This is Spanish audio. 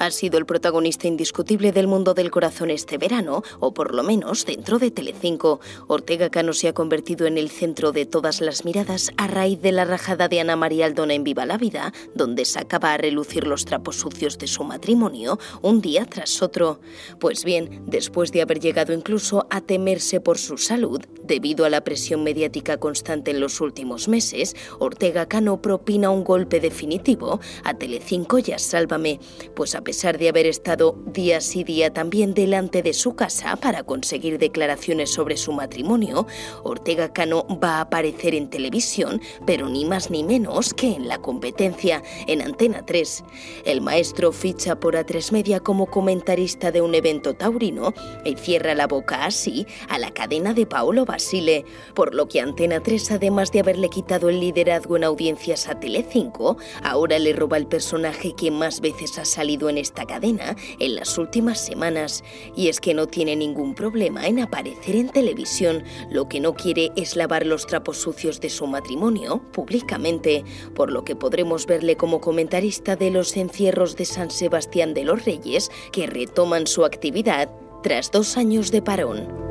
Ha sido el protagonista indiscutible del Mundo del Corazón este verano, o por lo menos dentro de Telecinco. Ortega Cano se ha convertido en el centro de todas las miradas a raíz de la rajada de Ana María Aldona en Viva la Vida, donde sacaba a relucir los trapos sucios de su matrimonio un día tras otro. Pues bien, después de haber llegado incluso a temerse por su salud, debido a la presión mediática constante en los últimos meses, Ortega Cano propina un golpe definitivo a Telecinco y a Sálvame, pues a pesar de haber estado día sí día también delante de su casa para conseguir declaraciones sobre su matrimonio, Ortega Cano va a aparecer en televisión, pero ni más ni menos que en la competencia, en Antena 3. El maestro ficha por A3 Media como comentarista de un evento taurino y cierra la boca así a la cadena de Paolo Basile, por lo que Antena 3, además de haberle quitado el liderazgo en audiencias a Telecinco, ahora le roba el personaje que más veces ha salido en esta cadena en las últimas semanas. Y es que no tiene ningún problema en aparecer en televisión, lo que no quiere es lavar los trapos sucios de su matrimonio públicamente, por lo que podremos verle como comentarista de los encierros de San Sebastián de los Reyes, que retoman su actividad tras 2 años de parón.